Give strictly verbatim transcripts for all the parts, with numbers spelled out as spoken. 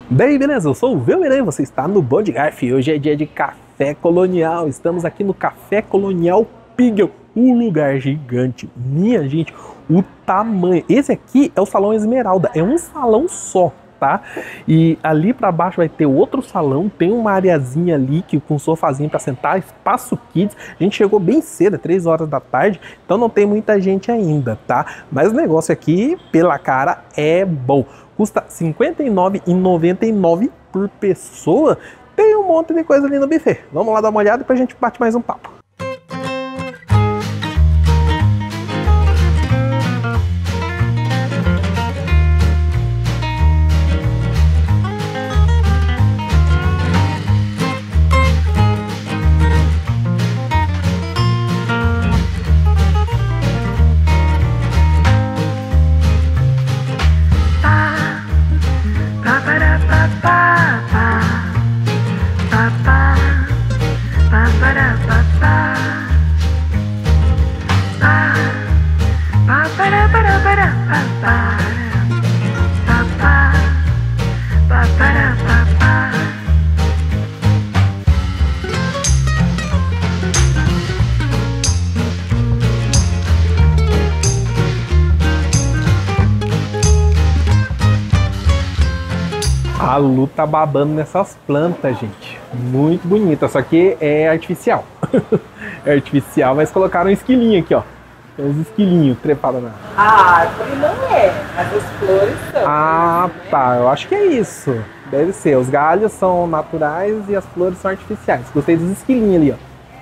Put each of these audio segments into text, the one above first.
Daí, beleza? Eu sou o Velmiran, você está no Bom de Garf. Hoje é dia de café colonial. Estamos aqui no Café Colonial Pigel, um lugar gigante. Minha gente, o tamanho. Esse aqui é o Salão Esmeralda, é um salão só, tá? E ali para baixo vai ter outro salão, tem uma areazinha ali que com um sofazinho para sentar, espaço kids. A gente chegou bem cedo, é três horas da tarde, então não tem muita gente ainda, tá? Mas o negócio aqui, pela cara, é bom. Custa cinquenta e nove reais e noventa e nove centavos por pessoa. Tem um monte de coisa ali no buffet. Vamos lá dar uma olhada e depois a gente bate mais um papo. A Lu tá babando nessas plantas, gente. Muito bonita, só que é artificial. É artificial, mas colocaram um esquilinho aqui, ó. Tem uns esquilinhos trepados na... A árvore não é, mas as flores são. Ah, tá. Eu acho que é isso. Deve ser. Os galhos são naturais e as flores são artificiais. Gostei dos esquilinhos ali,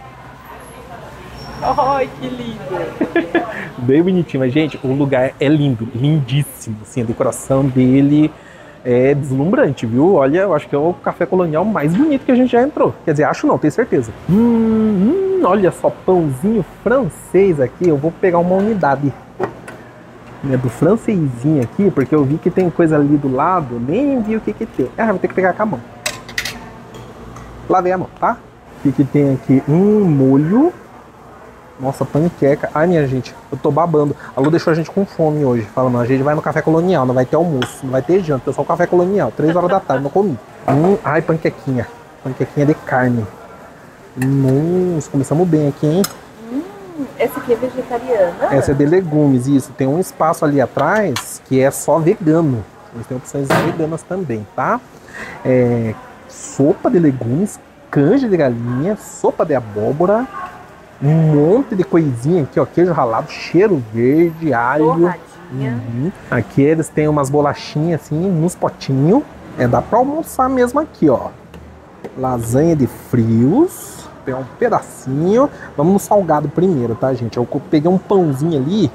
ó. Ai, que lindo. Bem bonitinho. Mas, gente, o lugar é lindo. Lindíssimo. Assim, a decoração dele é deslumbrante, viu? Olha, eu acho que é o café colonial mais bonito que a gente já entrou. Quer dizer, acho não, tenho certeza. Hum, hum, olha só, pãozinho francês aqui. Eu vou pegar uma unidade, né, do francesinho aqui, porque eu vi que tem coisa ali do lado, nem vi o que que tem. Ah, vou ter que pegar com a mão. Lavei a mão, tá? O que que tem aqui? Um molho. Nossa, panqueca. Ai, minha gente, eu tô babando. A Lu deixou a gente com fome hoje. Falando, a gente vai no café colonial, não vai ter almoço, não vai ter janta, é só o café colonial. Três horas da tarde, não comi. Hum, ai, panquequinha. Panquequinha de carne. Nossa, começamos bem aqui, hein? Hum, essa aqui é vegetariana? Essa é de legumes, isso. Tem um espaço ali atrás que é só vegano. Eles têm opções veganas também, tá? É, sopa de legumes, canja de galinha, sopa de abóbora. Um monte de coisinha aqui, ó, queijo ralado, cheiro verde, alho. Uhum. Aqui eles têm umas bolachinhas assim, nos potinhos. É, dá pra almoçar mesmo aqui, ó. Lasanha de frios. Vou pegar um pedacinho. Vamos no salgado primeiro, tá, gente? Eu peguei um pãozinho ali.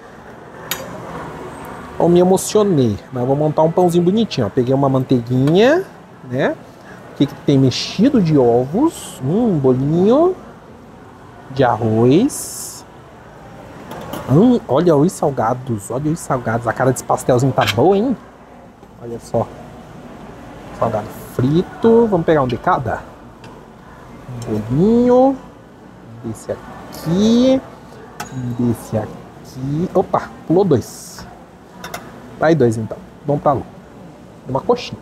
Eu me emocionei, mas vou montar um pãozinho bonitinho, ó. Peguei uma manteiguinha, né? Aqui que tem mexido de ovos. Um bolinho de arroz. Hum, olha os salgados, olha os salgados. A cara desse pastelzinho tá boa, hein? Olha só. Salgado frito. Vamos pegar um de cada? Um bolinho. Desse aqui. Desse aqui. Opa, pulou dois. Vai dois então. Vamos pra lá. Uma coxinha.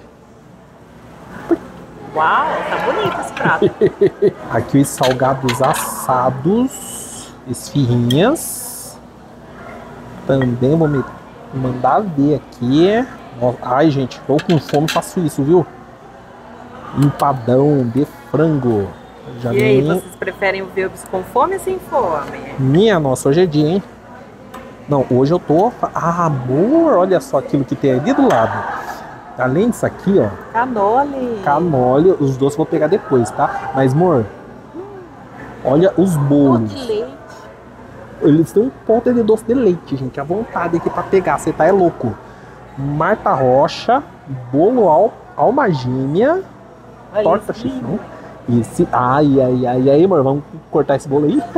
Uau, tá bonito esse prato. Aqui os salgados assados, esfirrinhas. Também vou me mandar ver aqui. Ai, gente, tô com fome, faço isso, viu? Empadão de frango. Já e aí, nem... vocês preferem o Velbis com fome ou sem fome? Minha nossa, hoje é dia, hein? Não, hoje eu tô... Ah, amor, olha só aquilo que tem ali do lado. Além disso aqui, ó. Canole. Canole. Os doces eu vou pegar depois, tá? Mas, amor, olha os bolos. Doce de leite. Eles têm um ponto de doce de leite, gente. À vontade aqui pra pegar. Você tá é louco. Marta Rocha. Bolo al, alma gêmea. Olha Torta isso, chifrão. Esse... Ai, ai, ai, ai, amor. Vamos cortar esse bolo aí?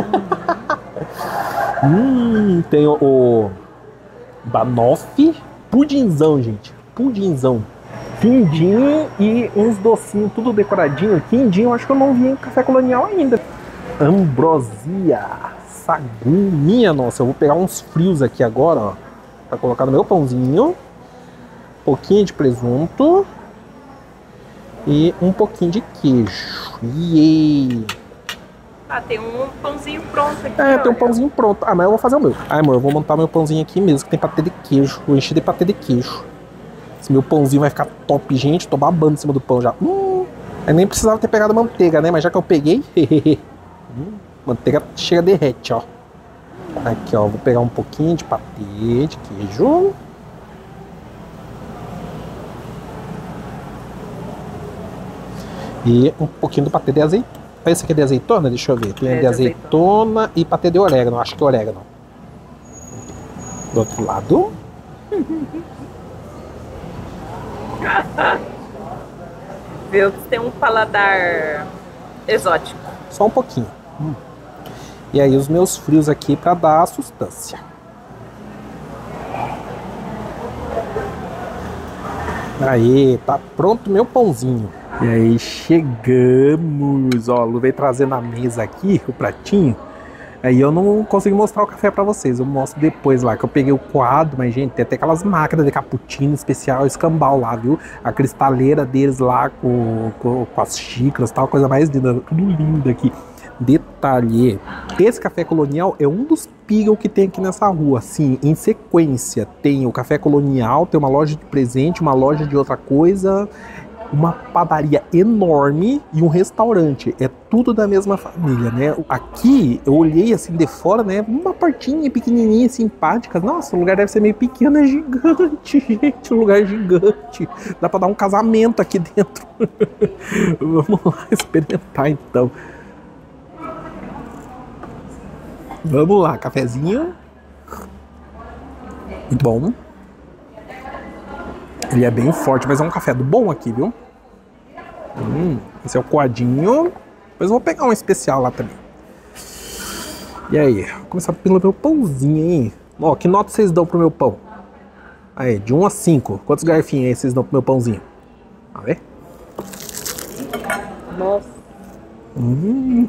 hum, tem o, o banoffee. Pudinzão, gente. Pudinzão. Quindim e uns docinhos tudo decoradinho. Quindim eu acho que eu não vi em café colonial ainda. Ambrosia. Sagu. Minha nossa, eu vou pegar uns frios aqui agora, ó. Pra colocar no meu pãozinho. Um pouquinho de presunto. E um pouquinho de queijo. Iê! Ah, tem um pãozinho pronto aqui. É, tem um olha. pãozinho pronto. Ah, mas eu vou fazer o meu. Ai, amor, eu vou montar meu pãozinho aqui mesmo, que tem patê de queijo. Vou encher de patê de queijo. Esse meu pãozinho vai ficar top, gente. Tô babando em cima do pão já. Hum, eu nem precisava ter pegado manteiga, né? Mas já que eu peguei... hum, manteiga chega derrete, ó. Aqui, ó. Vou pegar um pouquinho de patê de queijo. E um pouquinho do patê de azeitona. Esse aqui é de azeitona? Deixa eu ver. Tem É, de de azeitona e patê de orégano. Acho que é orégano. Do outro lado. Viu que tem um paladar exótico. Só um pouquinho. Hum. E aí os meus frios aqui pra dar a sustância. Aí, tá pronto meu pãozinho. E aí chegamos, ó, Lu veio trazer na mesa aqui o pratinho. Aí eu não consigo mostrar o café pra vocês, eu mostro depois lá, que eu peguei o quadro, mas gente, tem até aquelas máquinas de cappuccino especial, escambau lá, viu? A cristaleira deles lá com, com, com as xícaras, tal, coisa mais linda, tudo lindo aqui. Detalhe, esse café colonial é um dos Piggel que tem aqui nessa rua, assim, em sequência. Tem o café colonial, tem uma loja de presente, uma loja de outra coisa, uma padaria enorme e um restaurante. É tudo da mesma família, né? Aqui, eu olhei assim de fora, né? Uma portinha pequenininha, simpática. Nossa, o lugar deve ser meio pequeno, é gigante, gente. Um lugar gigante. Dá pra dar um casamento aqui dentro. Vamos lá experimentar, então. Vamos lá, cafezinho. Bom. Ele é bem forte, mas é um café do bom aqui, viu? Hum, esse é o coadinho. Depois eu vou pegar um especial lá também. E aí, vou começar pelo meu pãozinho, hein? Ó, que nota vocês dão pro meu pão? Aí, de um a cinco. Quantos garfinhos aí vocês dão pro meu pãozinho? A ver? Nossa. Hum.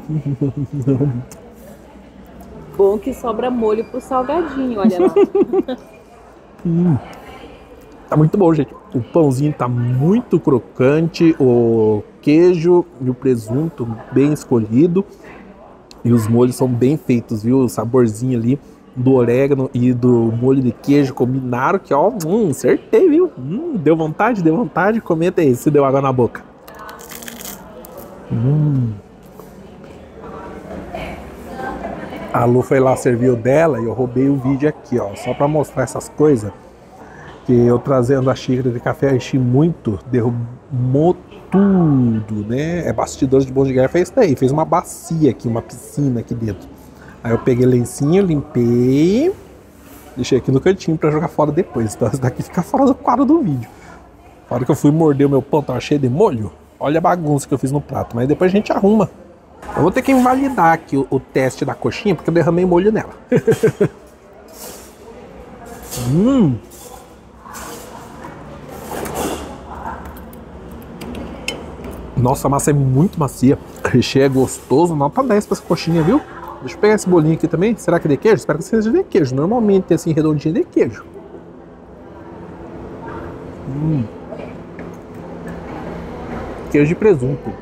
Bom que sobra molho pro salgadinho, olha lá. hum. Tá muito bom, gente. O pãozinho tá muito crocante, o queijo e o presunto bem escolhido. E os molhos são bem feitos, viu? O saborzinho ali do orégano e do molho de queijo combinaram que, ó, hum, acertei, viu? Hum, deu vontade, deu vontade. Comenta aí se deu água na boca. Hum. A Lu foi lá servir o dela e eu roubei o vídeo aqui, ó, só pra mostrar essas coisas. Que eu trazendo a xícara de café, enchi muito, derrubou tudo, né? É bastidores de bom de garfo, é isso daí. Fez uma bacia aqui, uma piscina aqui dentro. Aí eu peguei lencinho, limpei, deixei aqui no cantinho pra jogar fora depois. Então isso daqui fica fora do quadro do vídeo. Na hora que eu fui morder o meu pão, tava cheio de molho. Olha a bagunça que eu fiz no prato, mas depois a gente arruma. Eu vou ter que invalidar aqui o, o teste da coxinha, porque eu derramei molho nela. hum. Nossa, a massa é muito macia. O recheio é gostoso. Nota dez pra essa coxinha, viu? Deixa eu pegar esse bolinho aqui também. Será que é de queijo? Espero que seja de queijo. Normalmente, assim, redondinho é de queijo. Hum. Queijo de presunto.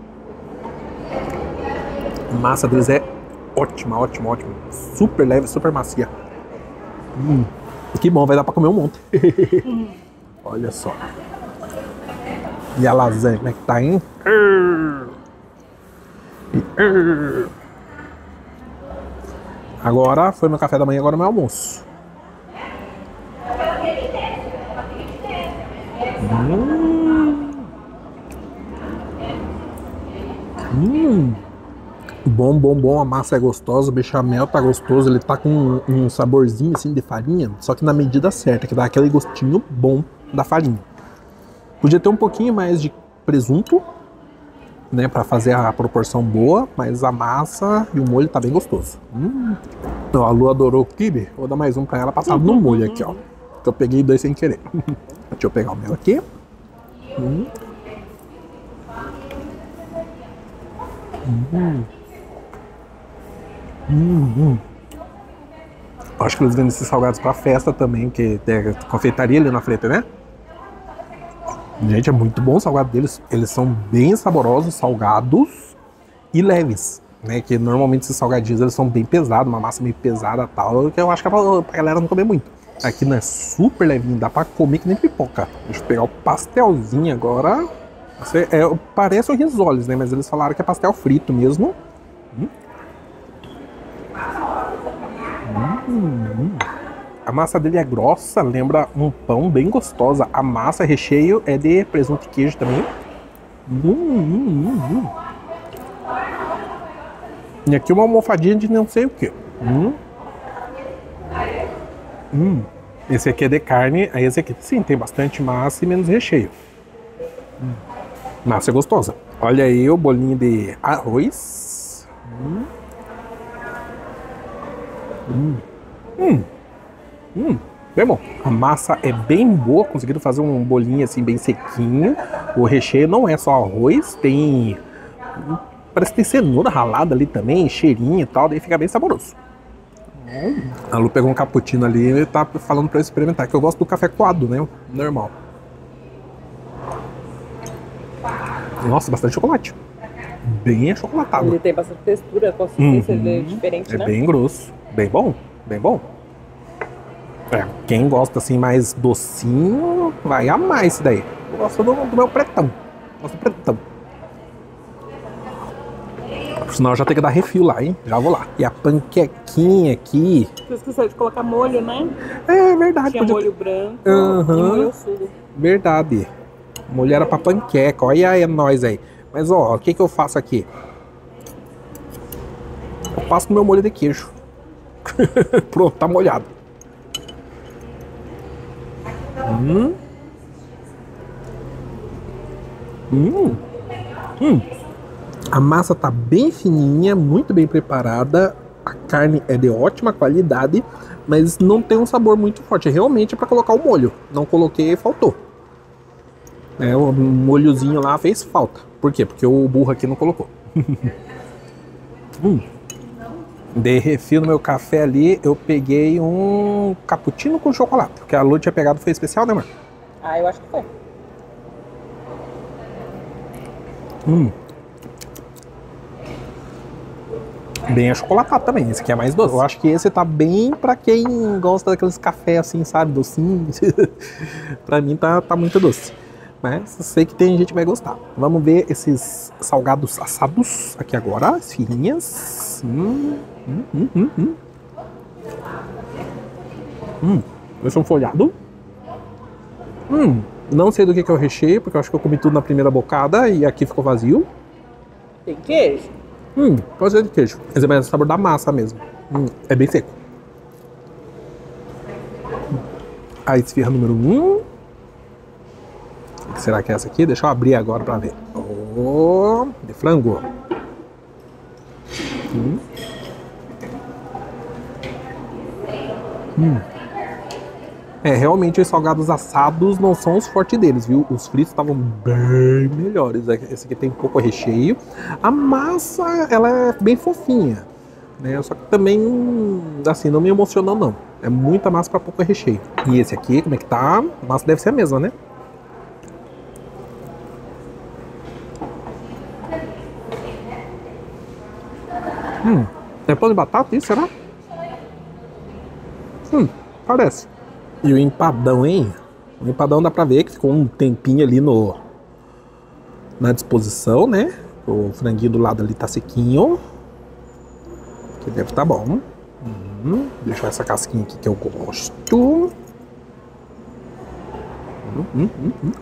A massa deles é ótima, ótima, ótima. Super leve, super macia. Hum. Que bom, vai dar pra comer um monte. Olha só. E a lasanha, como é que tá, hein? Agora foi meu café da manhã, agora é meu almoço. Hum. Hum. Bom, bom, bom. A massa é gostosa, o bechamel tá gostoso. Ele tá com um, um saborzinho assim de farinha, só que na medida certa, que dá aquele gostinho bom da farinha. Podia ter um pouquinho mais de presunto, né, pra fazer a proporção boa, mas a massa e o molho tá bem gostoso. Hum. Então, a Lu adorou o quibe, vou dar mais um pra ela passado no molho aqui, ó. Que eu peguei dois sem querer. Deixa eu pegar o meu aqui. Hum. Hum. Hum, hum. Acho que eles vendem esses salgados pra festa também, que tem confeitaria ali na frente, né? Gente, é muito bom o salgado deles. Eles são bem saborosos, salgados e leves, né? Que normalmente esses salgadinhos eles são bem pesados, uma massa meio pesada e tal, que eu acho que é pra, pra galera não comer muito. Aqui não é super levinho, dá pra comer que nem pipoca. Deixa eu pegar o pastelzinho agora. Esse é, parece um risoles, né? Mas eles falaram que é pastel frito mesmo. Hum. Hum. A massa dele é grossa, lembra um pão bem gostosa. A massa, recheio, é de presunto e queijo também. Hum, hum, hum, hum. E aqui uma almofadinha de não sei o que. Hum. Hum. Esse aqui é de carne, aí esse aqui sim, tem bastante massa e menos recheio. Hum. Massa é gostosa. Olha aí o bolinho de arroz. Hum. Hum. Hum. Hum, bem bom. A massa é bem boa, conseguiram fazer um bolinho assim bem sequinho. O recheio não é só arroz, tem... parece que tem cenoura ralada ali também, cheirinho e tal, daí fica bem saboroso. Hum. A Lu pegou um cappuccino ali e tá falando pra eu experimentar, que eu gosto do café coado, né? Normal. Nossa, bastante chocolate. Bem achocolatado. Ele tem bastante textura, a consistência uhum. dele é diferente, é né? É bem grosso. Bem bom, bem bom. É, quem gosta assim mais docinho, vai amar esse daí. Eu gosto do, do meu pretão. Gosto do pretão. Por sinal, eu já tenho que dar refil lá, hein? Já vou lá. E a panquequinha aqui... Você esqueceu de colocar molho, né? É verdade. Tinha podia... molho branco uhum. e molho sugo. Verdade. Molho era pra panqueca. Olha aí, é nóis aí. Mas ó, o que que eu faço aqui? Eu passo no meu molho de queijo. Pronto, tá molhado. Hum. Hum. Hum. A massa tá bem fininha, muito bem preparada. A carne é de ótima qualidade, mas não tem um sabor muito forte. Realmente é para colocar o molho. Não coloquei e faltou. É, o molhozinho lá fez falta. Por quê? Porque o burro aqui não colocou. hum. Dei refil no meu café ali, eu peguei um cappuccino com chocolate. Porque a Lu tinha pegado, foi especial, né, mano? Ah, eu acho que foi. Hum. Bem achocolatado também, esse aqui é mais doce. Eu acho que esse tá bem pra quem gosta daqueles cafés assim, sabe, docinhos. Pra mim tá, tá muito doce. Mas eu sei que tem gente que vai gostar. Vamos ver esses salgados assados aqui agora, as filhinhas. Hum, hum, hum, hum, hum. Hum, eles são folhados. Hum, não sei do que que é o recheio, porque eu acho que eu comi tudo na primeira bocada e aqui ficou vazio. Tem queijo? Hum, pode ser de queijo. Mas é mais o sabor da massa mesmo. Hum, é bem seco. A esfirra número um. O que será que é essa aqui? Deixa eu abrir agora pra ver. Oh, de frango. Hum. Hum. É, realmente os salgados assados não são os fortes deles, viu? Os fritos estavam bem melhores. Esse aqui tem pouco recheio. A massa, ela é bem fofinha, né? Só que também, assim, não me emocionou, não. É muita massa para pouco recheio. E esse aqui, como é que tá? A massa deve ser a mesma, né? Hum, é pão de batata isso, será? Hum, parece. E o empadão, hein? O empadão dá pra ver que ficou um tempinho ali no na disposição, né? O franguinho do lado ali tá sequinho. Que deve estar tá bom. Hum, deixa eu essa casquinha aqui que eu gosto. Hum, hum, hum, hum.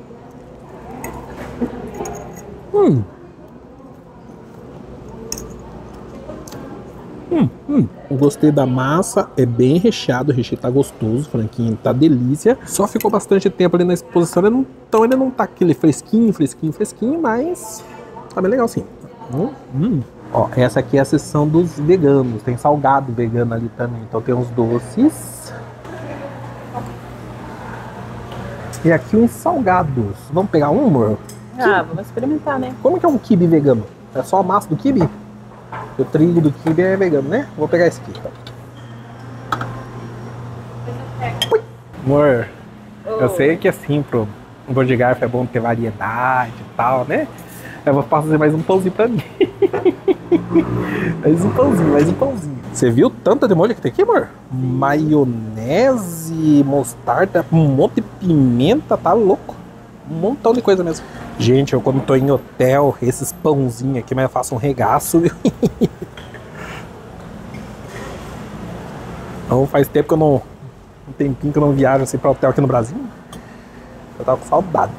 Hum. Hum, hum. Eu gostei da massa, é bem recheado, o recheio tá gostoso, o franquinho tá delícia. Só ficou bastante tempo ali na exposição, ele não, então ele não tá aquele fresquinho, fresquinho, fresquinho, mas tá bem legal sim. Hum, hum. Ó, essa aqui é a seção dos veganos, tem salgado vegano ali também, então tem uns doces. E aqui uns salgados. Vamos pegar um, amor? Ah, vamos experimentar, né? Como que é um quibe vegano? É só a massa do quibe? O trigo do quibe é vegano, né? Vou pegar esse aqui, então. Ui. Amor, oh. Eu sei que é assim, pro, Um pão de garfo é bom ter variedade e tal, né? Eu vou fazer mais um pãozinho pra mim. Mais um pãozinho, mais um pãozinho. Você viu tanta de molho que tem aqui, amor? Maionese, mostarda, um monte de pimenta, tá louco? Um montão de coisa mesmo. Gente, eu quando tô em hotel, esses pãozinhos aqui, mas eu faço um regaço, viu? Então faz tempo que eu não... Um tempinho que eu não viajo assim pra hotel aqui no Brasil. Eu tava com saudade.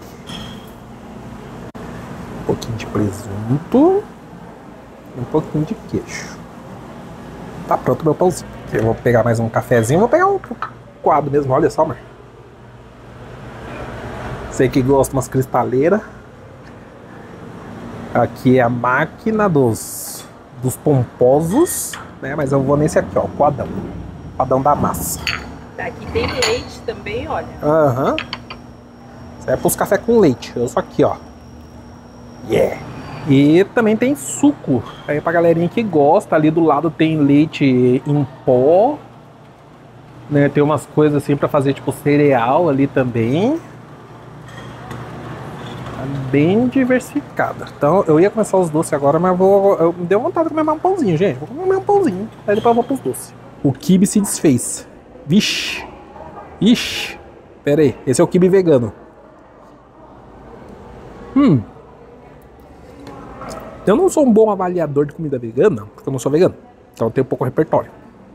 Um pouquinho de presunto e um pouquinho de queijo. Tá pronto meu pãozinho. Eu vou pegar mais um cafezinho. Vou pegar um coado mesmo, olha só, amor. Você que gosta de umas cristaleiras. Aqui é a máquina dos, dos pomposos, né? Mas eu vou nesse aqui, ó, o coadão. Coadão da massa. Aqui tem leite também, olha. Aham. Uhum. Isso é pros café com leite. Eu sou aqui, ó. Yeah! E também tem suco. Aí pra galerinha que gosta, ali do lado tem leite em pó. Né? Tem umas coisas assim pra fazer tipo cereal ali também. Tá bem diversificada. Então eu ia começar os doces agora, mas vou. Eu, me deu vontade de comer mais um pãozinho, gente. Vou comer um pãozinho. Aí depois eu vou pros doces. O quibe se desfez. Vixe! Ixi! Pera aí, esse é o quibe vegano. Hum. Eu não sou um bom avaliador de comida vegana, porque eu não sou vegano. Então eu tenho pouco repertório.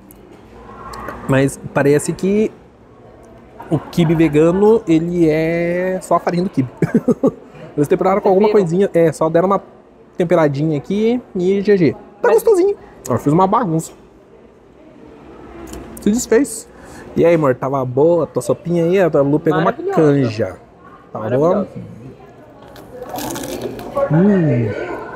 Mas parece que o quibe vegano, ele é só a farinha do quibe. Eles temperaram com alguma coisinha. É, só deram uma temperadinha aqui e G G. Tá gostosinho. Eu fiz uma bagunça. Se desfez. E aí, amor, tava boa a tua sopinha aí? A Lu pegou uma canja. Tava boa? Hum.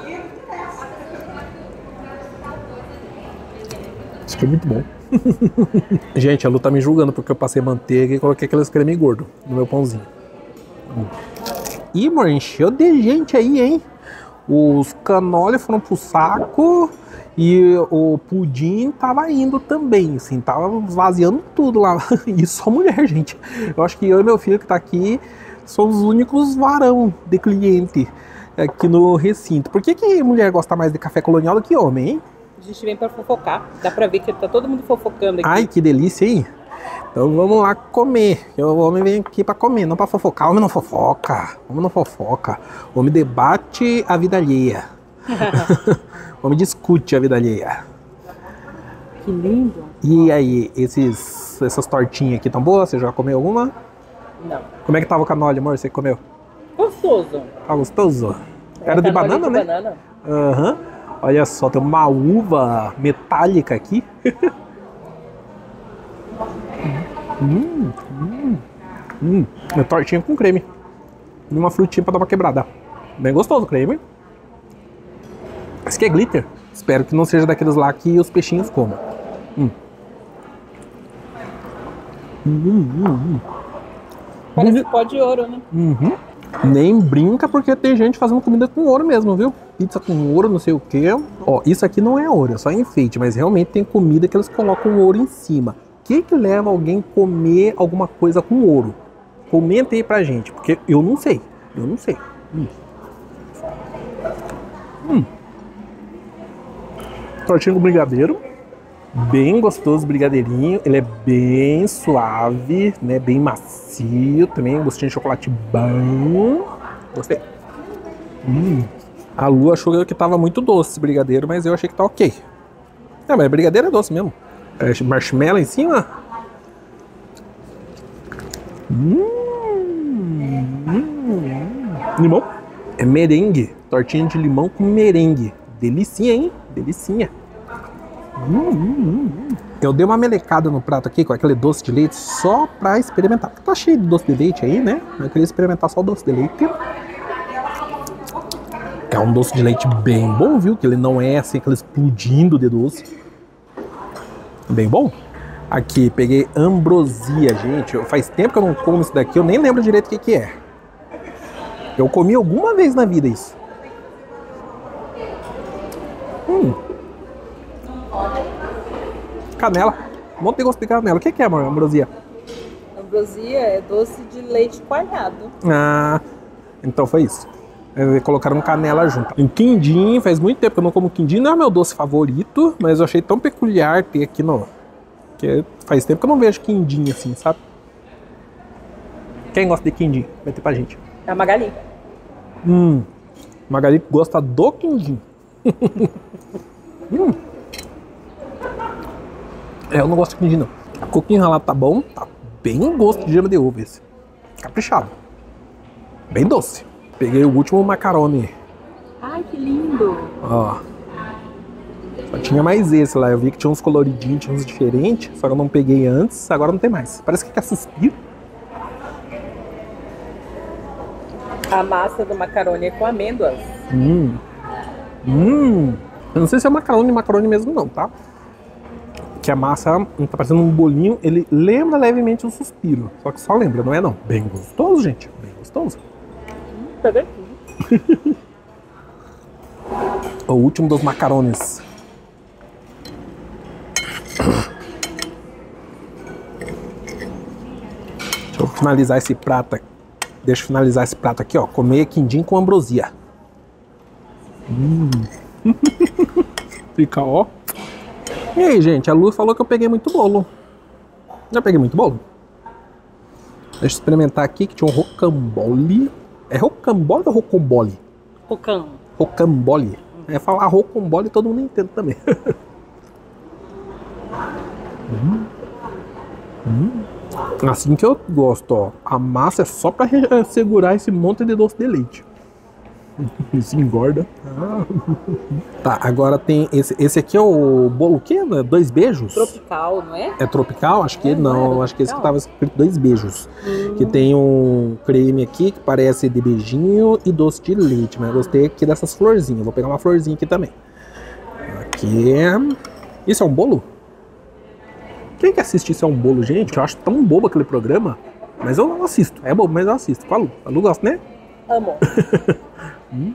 Isso aqui é muito bom. Gente, a Lu tá me julgando porque eu passei manteiga e coloquei aqueles creme gordo no meu pãozinho. Hum. Ih, amor, encheu de gente aí, hein? Os canole foram pro saco e o pudim tava indo também, assim, tava esvaziando tudo lá. E só mulher, gente. Eu acho que eu e meu filho que tá aqui somos os únicos varão de cliente aqui no recinto. Por que que mulher gosta mais de café colonial do que homem, hein? A gente vem pra fofocar. Dá pra ver que tá todo mundo fofocando aqui. Ai, que delícia, hein? Então vamos lá comer. O homem vem aqui pra comer, não pra fofocar. O homem não fofoca. O homem não fofoca. O homem debate a vida alheia. O homem discute a vida alheia. Que lindo. E aí, esses, essas tortinhas aqui tão boas? Você já comeu alguma? Não. Como é que tava o canole, amor? Você comeu? Gostoso. Tá gostoso? É, Era de banana, de né? banana. Aham. Uhum. Olha só, tem uma uva metálica aqui. hum, hum, hum. É tortinha com creme. E uma frutinha pra dar uma quebrada. Bem gostoso o creme. Esse aqui é glitter. Espero que não seja daqueles lá que os peixinhos comem. Hum. Hum, hum, hum. Parece pó de ouro, né? Uhum. Nem brinca porque tem gente fazendo comida com ouro mesmo, viu? Pizza com ouro, não sei o que. Ó, isso aqui não é ouro, é só enfeite, mas realmente tem comida que eles colocam ouro em cima. O que que leva alguém a comer alguma coisa com ouro? Comenta aí pra gente, porque eu não sei. Eu não sei. Hum. Hum. Tortinha com brigadeiro. Bem gostoso o brigadeirinho. Ele é bem suave, né? Bem macio também. Gostinho de chocolate bom. Gostei. Hum. A Lu achou que tava muito doce esse brigadeiro, mas eu achei que tá ok. É, mas brigadeiro é doce mesmo. É marshmallow em cima. Hum. Hum. Limão. É merengue. Tortinha de limão com merengue. Delicinha, hein? Delicinha. Hum, hum, hum. Eu dei uma melecada no prato aqui com aquele doce de leite só pra experimentar. Porque tá cheio de doce de leite aí, né? Eu queria experimentar só o doce de leite. É um doce de leite bem bom, viu? Que ele não é assim, aquele explodindo de doce. Bem bom. Aqui, peguei ambrosia, gente. Faz tempo que eu não como isso daqui, eu nem lembro direito o que que é. Eu comi alguma vez na vida isso. Hum. Canela. Um monte de gosto de canela. O que que é, amor? Ambrosia? Ambrosia é doce de leite coalhado. Ah, então foi isso. Eles colocaram canela junto. Um quindim, faz muito tempo que eu não como quindim. Não é meu doce favorito, mas eu achei tão peculiar ter aqui no... Que faz tempo que eu não vejo quindim assim, sabe? Quem gosta de quindim? Vai ter pra gente. É a Magali. Hum, Magali gosta do quindim. hum. É, eu não gosto de quindim, não. Coquinho ralado tá bom, tá bem gosto de gema de ovo esse. Caprichado. Bem doce. Peguei o último macarone. Ai, que lindo. Ó. Só tinha mais esse lá. Eu vi que tinha uns coloridinhos, tinha uns diferentes. Só que eu não peguei antes, agora não tem mais. Parece que é suspiro. A massa do macarone é com amêndoas. Hum. Hum. Eu não sei se é macarone macarone mesmo não, tá? Que a massa tá parecendo um bolinho. Ele lembra levemente um suspiro. Só que só lembra, não é não? Bem gostoso, gente. Bem gostoso. Peguei tudo. O último dos macarones. Deixa eu finalizar esse prato. Deixa eu finalizar esse prato aqui, ó. Comer quindim com ambrosia. Hum. Fica, ó. E aí, gente, a Lu falou que eu peguei muito bolo. Já peguei muito bolo? Deixa eu experimentar aqui que tinha um rocambole. É rocambole ou rocambole? Rocam. Rocambole. É falar rocambole todo mundo entende também. hum. Hum. Assim que eu gosto, ó. A massa é só pra segurar esse monte de doce de leite. Isso engorda. Ah. Tá, agora tem esse, esse aqui é o bolo o quê? Dois beijos? Tropical, não é? É tropical? Acho que É, não, não é acho que esse que tropical? tava escrito dois beijos. Hum. Que tem um creme aqui que parece de beijinho e doce de leite. Mas eu gostei aqui dessas florzinhas. Vou pegar uma florzinha aqui também. Aqui. Isso é um bolo? Quem que assiste Isso é um Bolo, gente? Eu acho tão bobo aquele programa. Mas eu não assisto. É bobo, mas eu assisto. Com a Lu. A Lu gosta, né? Amo. Hum.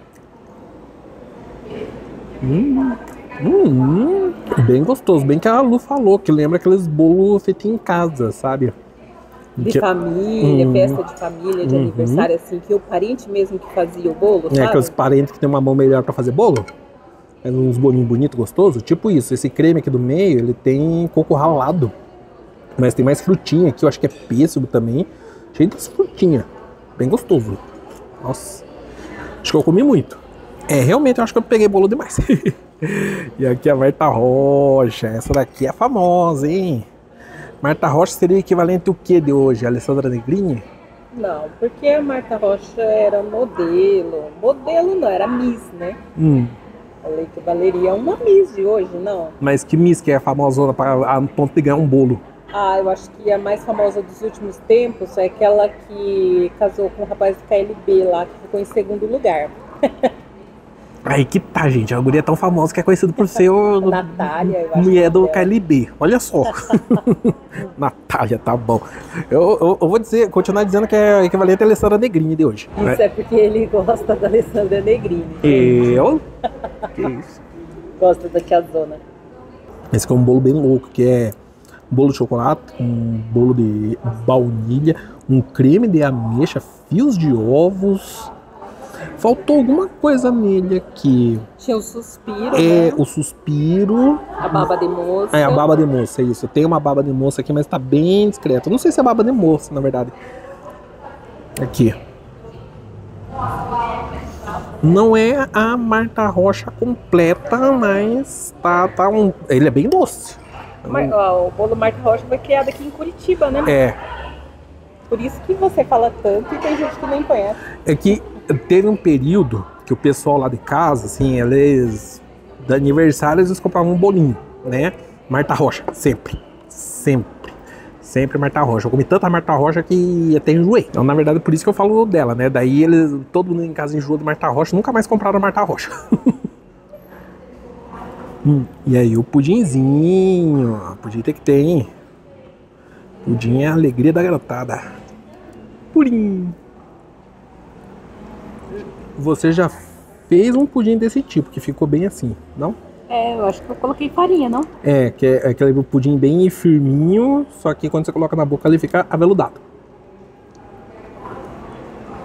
Hum. Hum. Bem gostoso. Bem que a Lu falou, que lembra aqueles bolos feitos em casa, sabe? De Que- família, Hum. festa de família, de Uhum. aniversário, assim, que o parente mesmo que fazia o bolo, É, sabe? que os parentes que tem uma mão melhor pra fazer bolo. Faz uns bolinhos bonitos, gostosos. Tipo isso. Esse creme aqui do meio, ele tem coco ralado. Mas tem mais frutinha aqui. Eu acho que é pêssego também. Cheio de frutinha. Bem gostoso. Nossa. Acho que eu comi muito. É, realmente eu acho que eu peguei bolo demais. E aqui a Marta Rocha. Essa daqui é famosa, hein? Marta Rocha seria o equivalente ao que de hoje? Alessandra Negrini? Não, porque a Marta Rocha era modelo. Modelo não, era Miss, né? Hum. Falei que valeria uma Miss de hoje, não. Mas que Miss que é famosona pra, a ponto de ganhar um bolo? Ah, eu acho que a mais famosa dos últimos tempos é aquela que casou com o rapaz do K L B lá, que ficou em segundo lugar. Aí que tá, gente. A guria é tão famosa que é conhecida por ser o Natália, eu acho. mulher do que é. K L B. Olha só. Natália, tá bom. Eu, eu, eu vou dizer, continuar dizendo que é equivalente a Alessandra Negrini de hoje. Isso é porque ele gosta da Alessandra Negrini. Eu? Que isso? Gosta da tiazona. Esse aqui é um bolo bem louco, que é um bolo de chocolate, um bolo de baunilha, um creme de ameixa, fios de ovos. Faltou alguma coisa nele aqui. Tinha o suspiro, É né? o suspiro. A baba de moça. É a baba de moça, é isso. Tem uma baba de moça aqui, mas tá bem discreta. Não sei se é baba de moça, na verdade. Aqui. Não é a Marta Rocha completa, mas tá, tá um... Ele é bem doce. Mar- ó, o bolo Marta Rocha foi criado aqui em Curitiba, né? É. Por isso que você fala tanto e tem gente que nem conhece. É que teve um período que o pessoal lá de casa, assim, eles... De aniversário, eles compravam um bolinho, né? Marta Rocha, sempre. Sempre. Sempre Marta Rocha. Eu comi tanta Marta Rocha que até enjoei. Então, na verdade, por isso que eu falo dela, né? Daí eles, todo mundo em casa enjoou de Marta Rocha, nunca mais compraram Marta Rocha. hum, e aí o pudinzinho. ó, Pudim tem que ter, hein? Pudim é a alegria da garotada. Pudim. Você já fez um pudim desse tipo, que ficou bem assim, não? É, eu acho que eu coloquei farinha, não? É, que é aquele pudim bem firminho, só que quando você coloca na boca ele fica aveludado.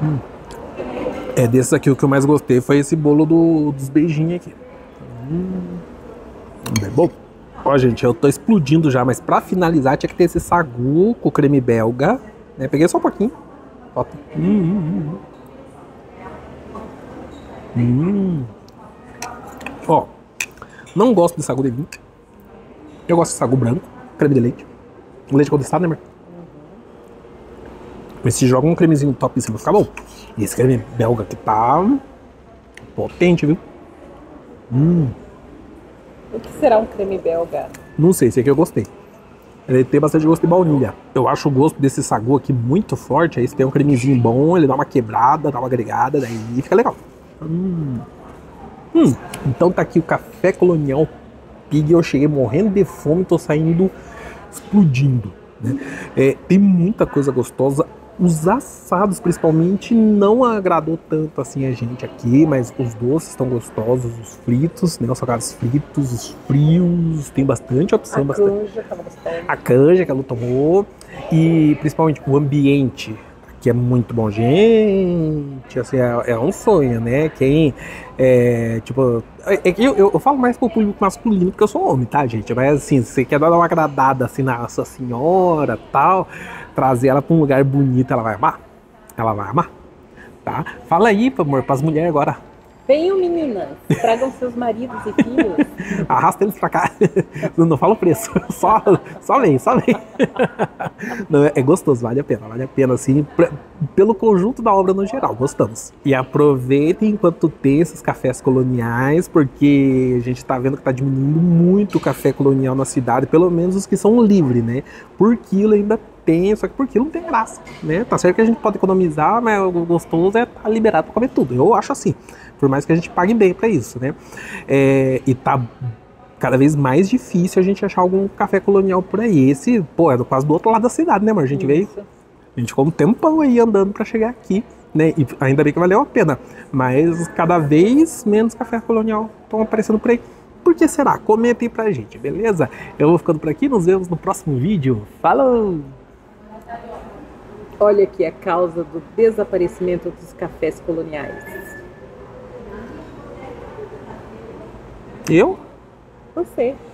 Hum. É, desses aqui o que eu mais gostei foi esse bolo do, dos beijinhos aqui. Hum. Bem bom. Ó, gente, eu tô explodindo já, mas pra finalizar tinha que ter esse sagu com creme belga. Né? Peguei só um pouquinho. Ó. Hum, hum, hum. Hum. Ó, não gosto de sagu de vinho. Eu gosto de sagu branco, creme de leite. Leite condensado, né, amor? Mas se joga um cremezinho top em cima, fica bom. E esse creme belga que tá potente, viu? Hum. O que será um creme belga? Não sei, esse aqui eu gostei. Ele tem bastante gosto de baunilha. Eu acho o gosto desse sagu aqui muito forte. Aí você tem um cremezinho bom, ele dá uma quebrada, dá uma agregada, daí fica legal. Hum. Hum. Então tá aqui o Café Colonial Pig. Eu cheguei morrendo de fome, tô saindo explodindo. Né? É, tem muita coisa gostosa. Os assados, principalmente, não agradou tanto assim a gente aqui, mas os doces estão gostosos, os fritos, né? Os salgados fritos, os frios, tem bastante opção. A bastante. canja, tava gostosa. A canja que ela tomou e principalmente o ambiente, que é muito bom. Gente, assim, é, é um sonho, né? Quem, é, tipo... É que eu, eu, eu falo mais pro público masculino, porque eu sou homem, tá, gente? Mas, assim, se você quer dar uma agradada, assim, na sua senhora tal, trazer ela pra um lugar bonito, ela vai amar. Ela vai amar, tá? Fala aí, amor, pras mulheres agora. Venham, meninas, tragam seus maridos e filhos. Arrasta eles pra cá. Não fala o preço. Só, só vem, só vem. Não, é gostoso, vale a pena. Vale a pena, assim, pra, pelo conjunto da obra no geral. Gostamos. E aproveitem enquanto tem esses cafés coloniais, porque a gente tá vendo que tá diminuindo muito o café colonial na cidade, pelo menos os que são livres, né? Por quilo ainda tem, só que por quilo não tem graça, né? Tá certo que a gente pode economizar, mas o gostoso é estar liberado pra comer tudo. Eu acho assim. Por mais que a gente pague bem pra isso, né? É, e tá cada vez mais difícil a gente achar algum café colonial por aí. Esse, pô, é quase do outro lado da cidade, né, amor? A gente veio, a gente ficou um tempão aí andando pra chegar aqui, né? E ainda bem que valeu a pena. Mas cada vez menos café colonial estão aparecendo por aí. Por que será? Comenta aí pra gente, beleza? Eu vou ficando por aqui, nos vemos no próximo vídeo. Falou! Olha aqui a causa do desaparecimento dos cafés coloniais. Eu? Você.